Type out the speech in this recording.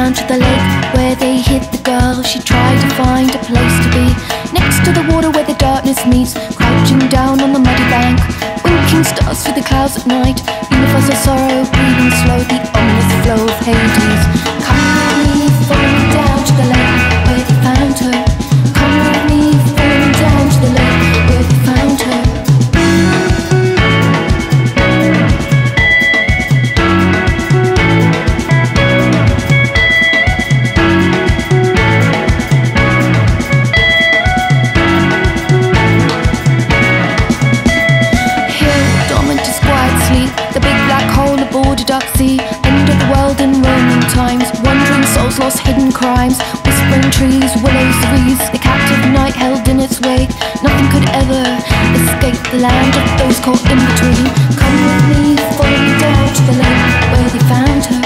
down to the lake where they hid the girl. She tried to find a place to be next to the water where the darkness meets, crouching down on the muddy bank, winking stars through the clouds at night. Universal sorrow breathing slow, the ominous flow of Hades. Come with me, follow me down to the lake where they found her. Come with me, follow me down to the lake where they found her. The big black hole aboard a dark sea, end of the world in Roman times, wandering souls, lost hidden crimes, whispering trees, willows, reeds, the captive night held in its wake. Nothing could ever escape the land of those caught in between. Come with me, follow me down to the lake where they found her.